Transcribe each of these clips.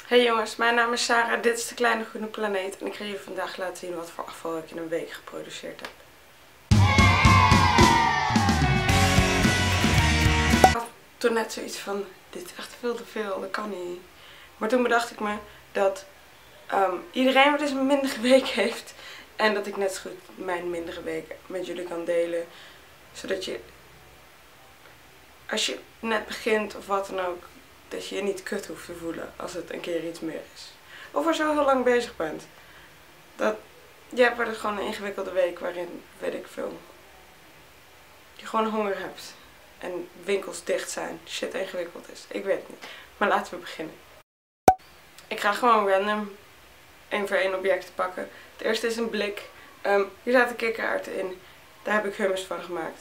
Hey jongens, mijn naam is Sarah, dit is de Kleine Groene Planeet en ik ga jullie vandaag laten zien wat voor afval ik in een week geproduceerd heb. Ik had toen net zoiets van, dit is echt veel te veel, dat kan niet. Maar toen bedacht ik me dat iedereen wel eens een mindere week heeft en dat ik net zo goed mijn mindere week met jullie kan delen. Zodat je, als je net begint of wat dan ook, dat je je niet kut hoeft te voelen als het een keer iets meer is. Of als je al heel lang bezig bent. Je hebt wel gewoon een ingewikkelde week waarin, weet ik veel, je gewoon honger hebt. En winkels dicht zijn, shit ingewikkeld is. Ik weet het niet. Maar laten we beginnen. Ik ga gewoon random 1 voor 1 objecten pakken. Het eerste is een blik. Hier zaten kikkererwten in. Daar heb ik hummus van gemaakt.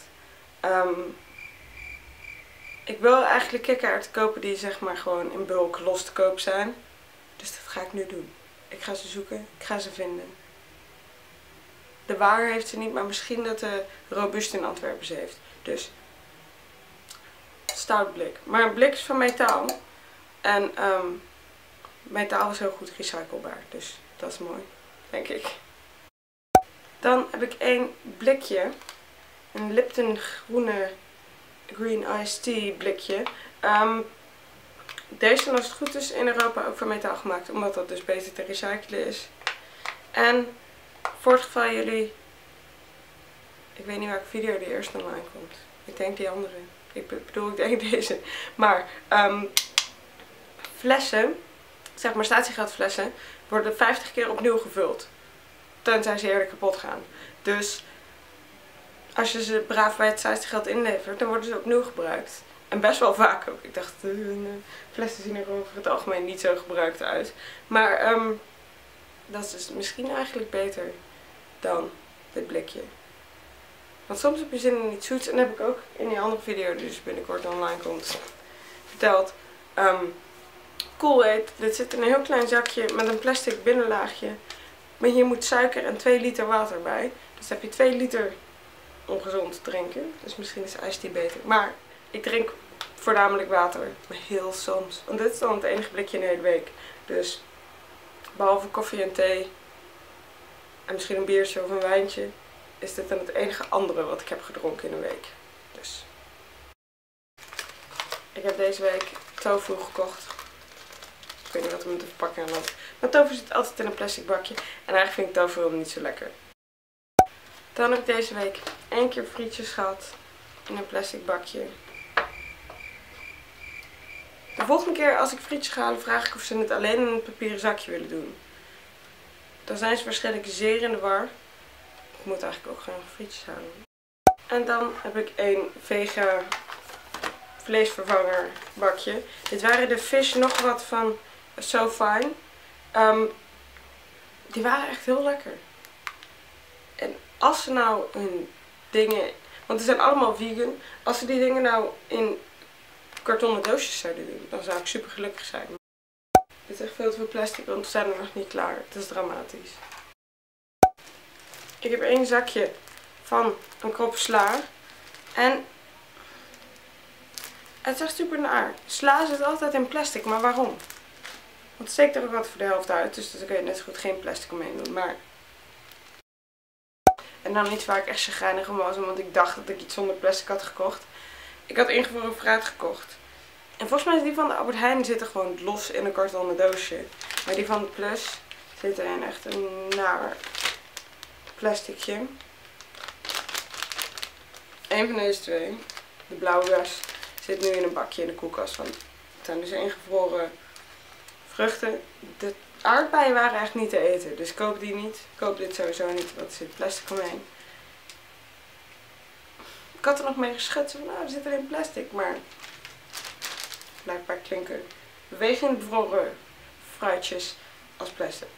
Ik wil eigenlijk kikkererwten kopen die zeg maar gewoon in bulk los te koop zijn. Dus dat ga ik nu doen. Ik ga ze zoeken. Ik ga ze vinden. De Waar heeft ze niet, maar misschien dat de Robuust in Antwerpen ze heeft. Dus stout blik. Maar een blik is van metaal. En metaal is heel goed recyclebaar. Dus dat is mooi, denk ik. Dan heb ik 1 blikje. Een Lipton groene Green Iced Tea blikje. Deze zijn als het goed is in Europa ook van metaal gemaakt. Omdat dat dus beter te recyclen is. En voor het geval jullie... Ik weet niet welke video die eerst online komt. Ik denk die andere. Ik denk deze. Maar flessen, zeg maar statiegeldflessen, worden 50 keer opnieuw gevuld. Tenzij ze eerder kapot gaan. Dus als je ze braaf bij het statiegeld inlevert, dan worden ze opnieuw gebruikt. En best wel vaak ook. Ik dacht, flessen zien er over het algemeen niet zo gebruikt uit. Maar dat is dus misschien eigenlijk beter dan dit blikje. Want soms heb je zin in iets zoets. En dat heb ik ook in die andere video, die dus binnenkort online komt, verteld. Kool-Aid. Dit zit in een heel klein zakje met een plastic binnenlaagje. Maar hier moet suiker en 2 liter water bij. Dus dan heb je 2 liter ongezond drinken. Dus misschien is ijs die beter. Maar ik drink voornamelijk water. Maar heel soms. Want dit is dan het enige blikje in de hele week. Dus behalve koffie en thee. En misschien een biertje of een wijntje. Is dit dan het enige andere wat ik heb gedronken in een week. Dus. Ik heb deze week tofu gekocht. Ik weet niet wat er met de verpakking aan had. Maar tofu zit altijd in een plastic bakje. En eigenlijk vind ik tofu helemaal niet zo lekker. Dan heb ik deze week 1 keer frietjes gehad. In een plastic bakje. De volgende keer als ik frietjes ga halen, vraag ik of ze het alleen in een papieren zakje willen doen. Dan zijn ze waarschijnlijk zeer in de war. Ik moet eigenlijk ook gewoon frietjes halen. En dan heb ik 1 vega vleesvervanger bakje. Dit waren de Fish nog wat van So Fine. Die waren echt heel lekker. En als ze nou hun dingen, want ze zijn allemaal vegan, als ze die dingen nou in kartonnen doosjes zouden doen, dan zou ik super gelukkig zijn. Dit is echt veel te veel plastic, want we zijn er nog niet klaar. Het is dramatisch. Ik heb 1 zakje van een krop sla. En het is echt super naar. Sla zit altijd in plastic, maar waarom? Want het steekt er ook altijd voor de helft uit, dus dan kun je net zo goed geen plastic omheen doen. Maar... En dan iets waar ik echt chagrijnig om was, omdat ik dacht dat ik iets zonder plastic had gekocht. Ik had ingevroren fruit gekocht. En volgens mij is die van de Albert Heijn zitten gewoon los in een kartonnen doosje. Maar die van de Plus zit er in echt een naar plasticje. 1 van deze 2, de blauwe rest, zit nu in een bakje in de koelkast. Want het zijn dus ingevroren vruchten. De aardbeien waren echt niet te eten, dus koop die niet. Koop dit sowieso niet, want er zit plastic omheen. Ik had er nog mee geschud, van nou er zit alleen plastic, maar blijkbaar klinken bewegend bevroren fruitjes als plastic.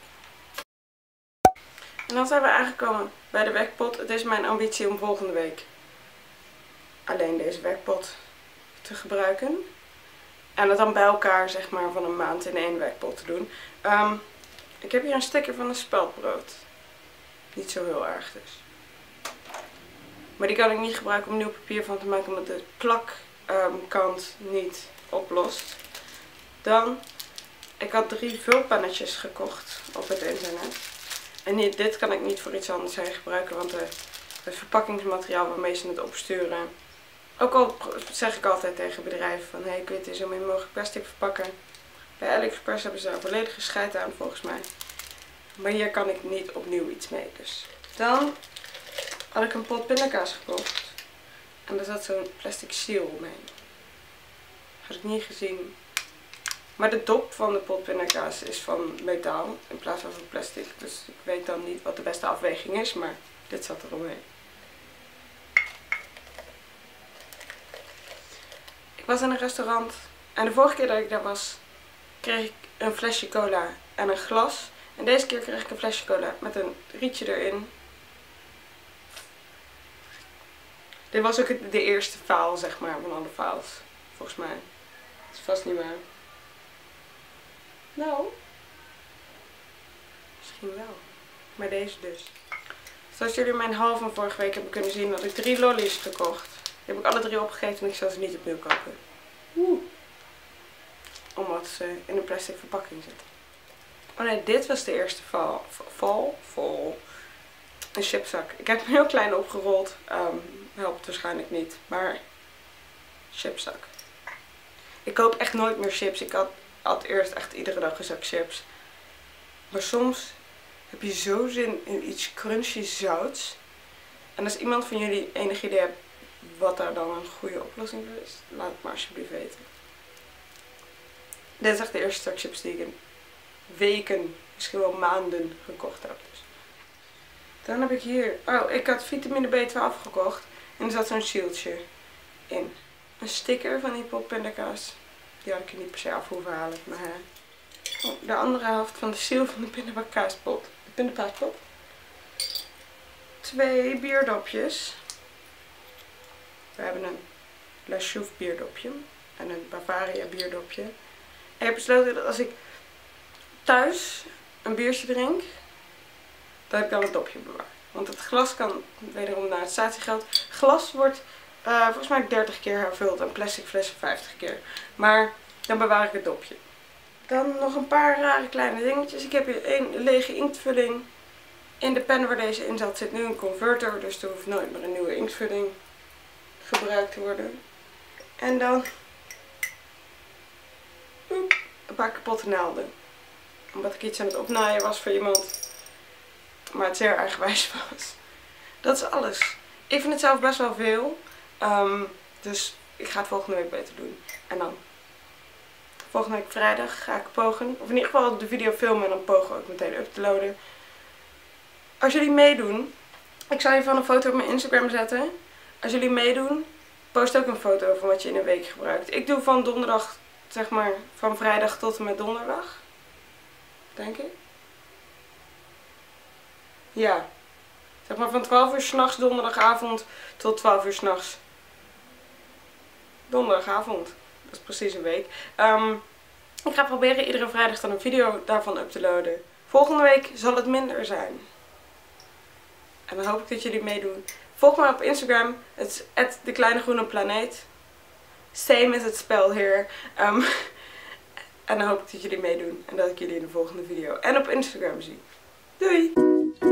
En dan zijn we aangekomen bij de werkpot. Het is mijn ambitie om volgende week alleen deze werkpot te gebruiken. En dat dan bij elkaar zeg maar van een maand in 1 werkpot te doen. Ik heb hier een sticker van een speldbrood. Niet zo heel erg dus. Maar die kan ik niet gebruiken om nieuw papier van te maken omdat de plakkant niet oplost. Dan Ik had 3 vulpennetjes gekocht op het internet. En dit kan ik niet voor iets anders gebruiken, want het verpakkingsmateriaal waarmee ze het opsturen. Ook al zeg ik altijd tegen bedrijven van, hey, ik weet het zo min mogelijk plastic verpakken. Bij AliExpress hebben ze daar volledige scheid aan volgens mij. Maar hier kan ik niet opnieuw iets mee. Dus. Dan had ik een pot pindakaas gekocht. En er zat zo'n plastic seal omheen. Had ik niet gezien. Maar de dop van de pot pindakaas is van metaal in plaats van plastic. Dus ik weet dan niet wat de beste afweging is, maar dit zat er omheen. Ik was in een restaurant en de vorige keer dat ik daar was, kreeg ik een flesje cola en een glas. En deze keer kreeg ik een flesje cola met een rietje erin. Dit was ook de eerste faal, zeg maar, van alle faals. Volgens mij. Dat is vast niet waar. Nou. Misschien wel. Maar deze dus. Zoals jullie mijn haul van vorige week hebben kunnen zien, had ik 3 lollies gekocht. Die heb ik alle 3 opgegeten en ik zal ze niet opnieuw kopen. Omdat ze in een plastic verpakking zitten. Oh nee, dit was de eerste val. Een chipzak. Ik heb hem heel klein opgerold. Helpt waarschijnlijk niet. Maar chipzak. Ik koop echt nooit meer chips. Ik had eerst echt iedere dag een zak chips. Maar soms heb je zo zin in iets crunchy zouts. En als iemand van jullie enig idee hebt wat daar dan een goede oplossing voor is, laat het maar alsjeblieft weten. Dit is echt de eerste zak chips die ik in weken, misschien wel maanden gekocht heb. Dus. Dan heb ik hier, ik had vitamine B12 gekocht en er zat zo'n shieldje in. Een sticker van die pot pindakaas. Die had ik er niet per se af hoeven halen. Maar de andere helft van de seal van de pindakaaspot. De pindakaaspot. 2 bierdopjes. We hebben een La Chouffe bierdopje en een Bavaria bierdopje. En ik heb besloten dat als ik thuis een biertje drink, dat ik dan het dopje bewaar. Want het glas kan wederom naar het statiegeld. Glas wordt volgens mij 30 keer hervuld en plastic flessen 50 keer. Maar dan bewaar ik het dopje. Dan nog een paar rare kleine dingetjes. Ik heb hier een lege inktvulling. In de pen waar deze in zat zit nu een converter. Dus er hoeft nooit meer een nieuwe inktvulling gebruikt te worden. En dan een paar kapotte naalden. Omdat ik iets aan het opnaaien was voor iemand. Maar het zeer eigenwijs was. Dat is alles. Ik vind het zelf best wel veel. Dus ik ga het volgende week beter doen. En dan volgende week vrijdag ga ik pogen. Of in ieder geval de video filmen en dan pogen ook meteen uploaden. Als jullie meedoen. Ik zal even een foto op mijn Instagram zetten. Als jullie meedoen. Post ook een foto van wat je in een week gebruikt. Ik doe van donderdag, zeg maar, van vrijdag tot en met donderdag. Denk ik. Ja. Zeg maar van 12 uur 's nachts donderdagavond tot 12 uur 's nachts donderdagavond. Dat is precies een week. Ik ga proberen iedere vrijdag dan een video daarvan up te loaden. Volgende week zal het minder zijn. En dan hoop ik dat jullie meedoen. Volg me op Instagram. Het is @dekleinegroeneplaneet. Same as het spel hier. En dan hoop ik dat jullie meedoen. En dat ik jullie in de volgende video en op Instagram zie. Doei!